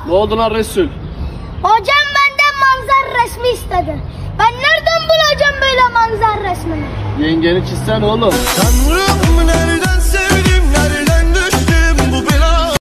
Ne oldu lan Resul? Hocam benden manzara resmi istedi. Ben nereden bulacağım böyle manzara resmini? Yengeni çizsene oğlum. Tanrım